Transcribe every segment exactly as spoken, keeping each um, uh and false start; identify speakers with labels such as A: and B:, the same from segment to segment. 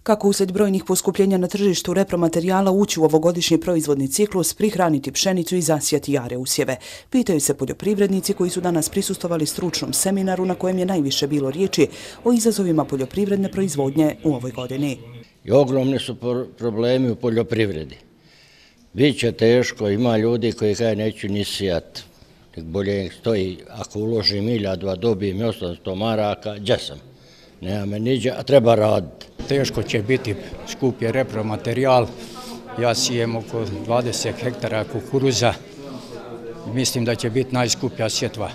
A: Kako uslijed brojnih poskupljenja na tržištu repromaterijala ući u ovogodišnji proizvodni ciklus, prihraniti pšenicu i zasijati jare usjeve? Pitaju se poljoprivrednici koji su danas prisustvovali stručnom seminaru na kojem je najviše bilo riječi o izazovima poljoprivredne proizvodnje u ovoj godini.
B: I ogromni su problemi u poljoprivredi. Biće teško, ima ljudi koji kaj neću ni sijat. Bolje stoji, ako uložim miljadu, a dobijem osamsto maraka, gdje sam? Nema me niđe, a treba raditi.
C: Teško će biti, skup je repromaterijal. Ja sijem oko dvadeset hektara kukuruza. Mislim da će biti najskuplja sjetva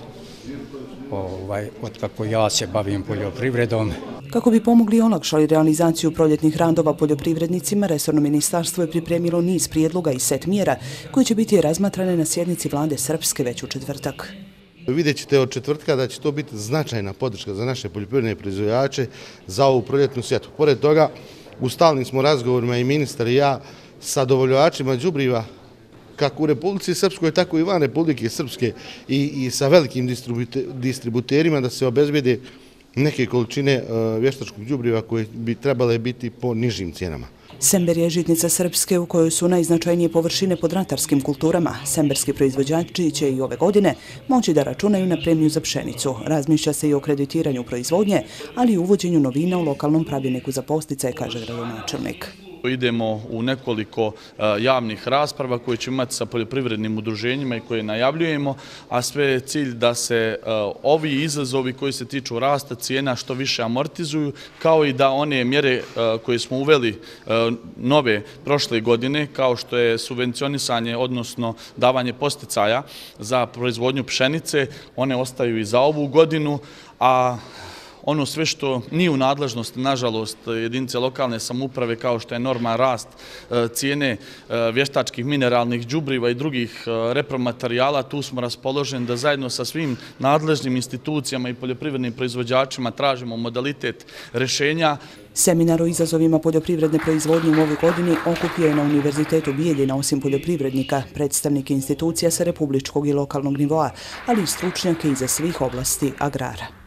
C: ovaj, od kako ja se bavim poljoprivredom.
A: Kako bi pomogli i olakšali realizaciju proljetnih radova poljoprivrednicima, resorno ministarstvo je pripremilo niz prijedloga i set mjera koje će biti razmatrane na sjednici vlade Srpske već u četvrtak.
D: Vidjet ćete od četvrtka da će to biti značajna podrška za naše poljoprivredne proizvođače za ovu proljetnu sjetvu. Pored toga, u stalnim smo razgovorima i ministar i ja sa dobavljačima đubriva kako u Republici Srpskoj, tako i van Republike Srpske i, i sa velikim distributerima da se obezbede neke količine vještačkog đubriva koje bi trebale biti po nižim cijenama.
A: Sember je žitnica Srpske u kojoj su najznačajnije površine pod ratarskim kulturama. Semberski proizvođači će i ove godine moći da računaju na premiju za pšenicu. Razmišlja se i o kreditiranju proizvodnje, ali i uvođenju novina u lokalnom pravilniku za podsticaje, kaže gradonačelnik.
E: Idemo u nekoliko javnih rasprava koje ćemo imati sa poljoprivrednim udruženjima i koje najavljujemo, a sve je cilj da se ovi izazovi koji se tiču rasta cijena što više amortizuju, kao i da one mjere koje smo uveli nove prošle godine, kao što je subvencionisanje, odnosno davanje podsticaja za proizvodnju pšenice, one ostaju i za ovu godinu, a ono sve što nije u nadležnosti, nažalost, jedinice lokalne samouprave, kao što je normalan rast cijene vještačkih mineralnih đubriva i drugih repromaterijala, tu smo raspoloženi da zajedno sa svim nadležnim institucijama i poljoprivrednim proizvođačima tražimo modalitet rješenja.
A: Seminar o izazovima poljoprivredne proizvodnje u ovoj godini okupio je na Univerzitetu Bijeljina osim poljoprivrednika, predstavnike institucija sa republičkog i lokalnog nivoa, ali i stručnjake iza svih oblasti agrara.